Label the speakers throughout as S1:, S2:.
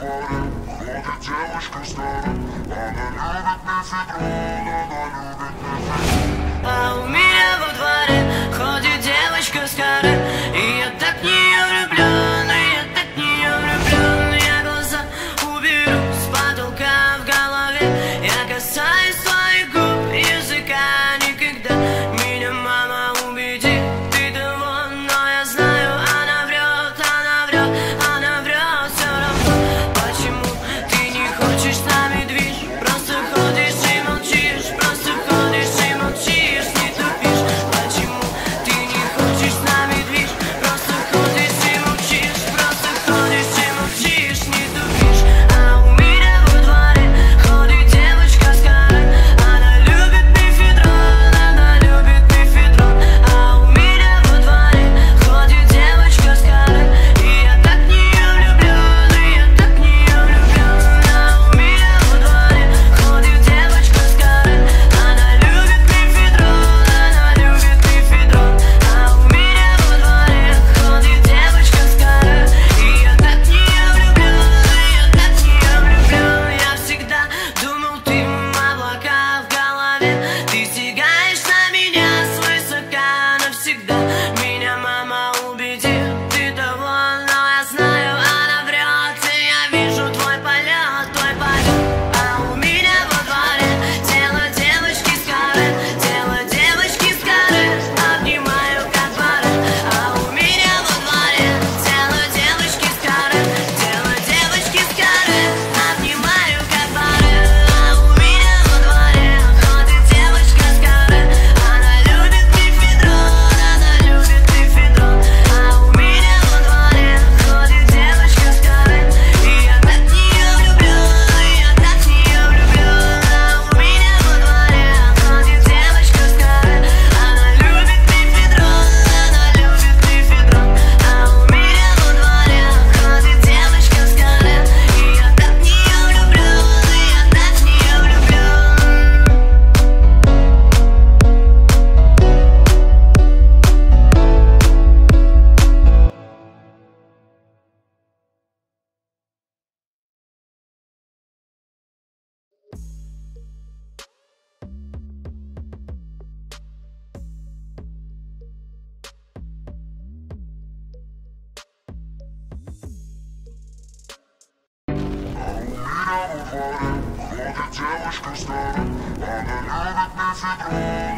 S1: А у меня во дворе ходит девочка старая, и я так в нее влюблен, и я так в нее влюблен. Я глаза уберу с потолка в голове, я касаюсь твоих губ, языка никогда. Меня мама убедит, ты того, но я знаю, она врет, она врет, она врет все равно. Почему ты не хочешь с нами движ? Просто ходишь и молчишь, просто ходишь и молчишь, не тупишь. Почему ты не хочешь с нами движ? Просто ходишь и молчишь, просто ходишь и молчишь, не тупишь. А у меня во дворе ходит девочка старая, она любит мефедрон, она любит мефедрон. А у меня во дворе ходит девочка старая, и я так в нее влюблен, и я так в нее влюблен. А у меня во дворе ходит девочка старая, она любит мефедрон, она любит мефедрон. А у меня во дворе ходит девочка старая, и я так в нее влюблен, и я так в нее влюблен. Я всегда думал, ты облака в голове, ты стягаешь на меня свысока навсегда. Меня мама убедит, ты того, но я знаю, она врет, и я вижу твой полет, твой полет. А у меня во дворе тело девочки Скарлетт, тело девочки Скарлетт, обнимаю как барет. А у меня во дворе тело девочки Скарлетт, тело девочки Скарлетт, обнимаю как барет. А у меня во дворе ходит девочка Скарлетт, она любит мефедрон, она любит мефедрон. А у меня во дворе ходит девочка Скарлетт, и я так в нее влюблен, и я так в нее влюблен. А у меня во дворе ходит девочка Скарлетт, она любит мефедрон, она любит мефедрон. А у меня во дворе ходит девочка Скарлетт, и я так в нее влюблен, и я так в нее влюблен.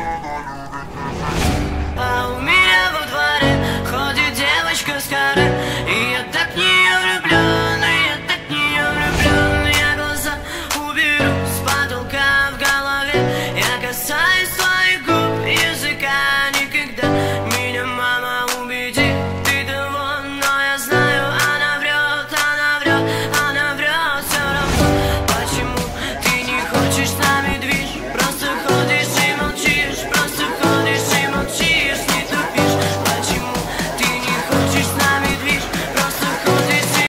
S1: А у меня во дворе ходит девочка старая,